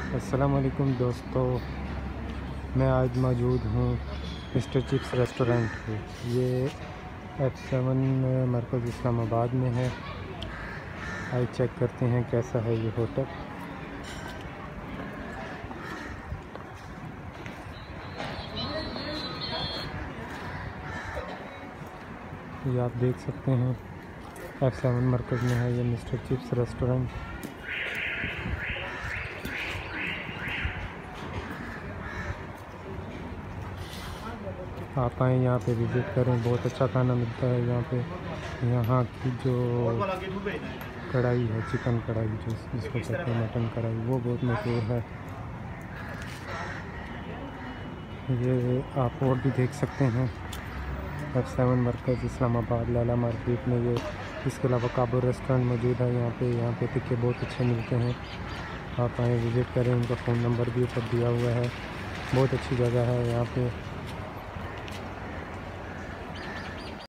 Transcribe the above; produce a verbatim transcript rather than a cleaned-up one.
अस्सलाम वालेकुम दोस्तों, मैं आज मौजूद हूँ मिस्टर चिप्स रेस्टोरेंट पे। ये एफ सेवन मरकज़ इस्लामाबाद में है। आइए चेक करते हैं कैसा है ये होटल। ये आप देख सकते हैं एफ सेवन मरकज़ में है ये मिस्टर चिप्स रेस्टोरेंट। आप आएँ यहाँ पे विज़िट करें, बहुत अच्छा खाना मिलता है यहाँ पे। यहाँ की जो कढ़ाई है, चिकन कढ़ाई जो जिसको कहते हैं मटन कढ़ाई, वो बहुत मशहूर है। ये आप और भी देख सकते हैं एफ सेवन मरकज़ इस्लामाबाद लाला मार्केट में। ये इसके अलावा काबुल रेस्टोरेंट मौजूद है यहाँ पे। यहाँ पे टिक्के बहुत अच्छे मिलते हैं। आप आएँ विज़िट करें, उनका फ़ोन नंबर भी ऊपर दिया हुआ है। बहुत अच्छी जगह है यहाँ पे।